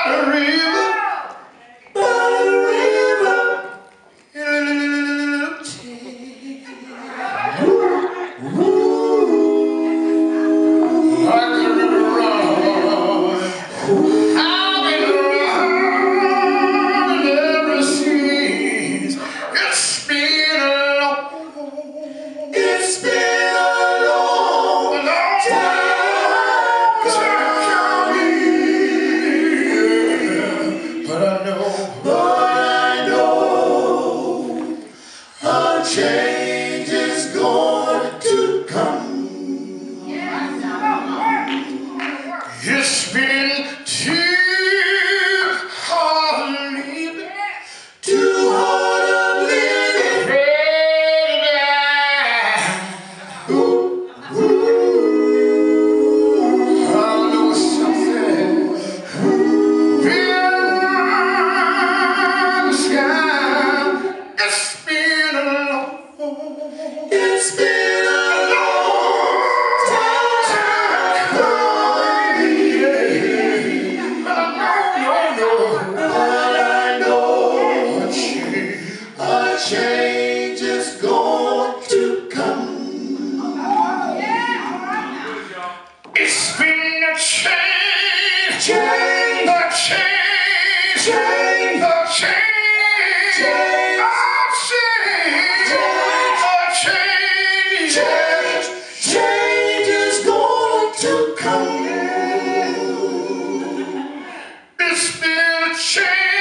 Change is going to come. It's been too hard of living, too hard of living. Ooh, ooh, I know something beyond the sky. It's been a long time coming, but I know a change is going to come. It's been a change, a change, a change. Change is going to come. It's been a change.